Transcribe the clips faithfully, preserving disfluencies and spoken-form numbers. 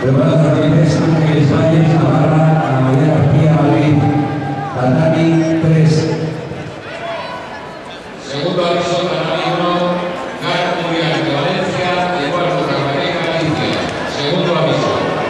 Preparados a Jiménez, Ángeles Valles, Navarra, Ana María García, Madrid. Tatami tres. Segundo aviso, Tatami uno, Gara Muriel de Valencia, Eduardo Carvajal, Galicia. Segundo aviso.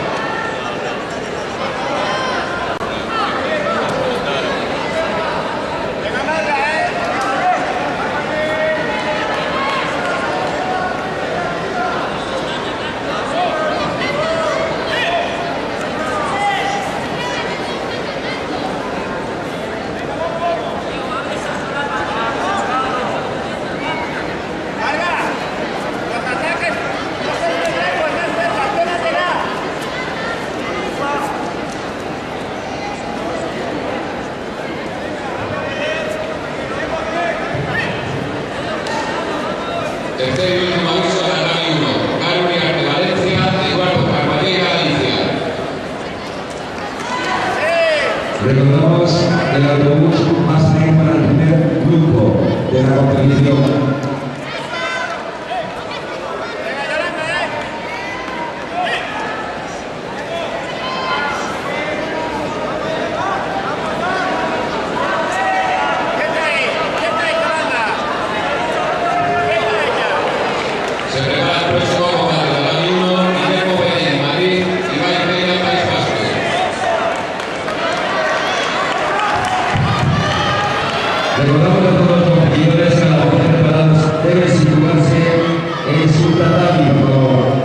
Tercer y último aviso, Tatami uno, Gara Muriel de Valencia, Eduardo Carvajal, Galicia. Recordamos el autobús más lento para el primer grupo de la competición. Se prepara el próximo combate, Tatami uno, Guillermo Pérez, Madrid, Ibai Pereira, País Vasco. Recordamos a todos los competidores que a la hora de preparados deben situarse en su tatami.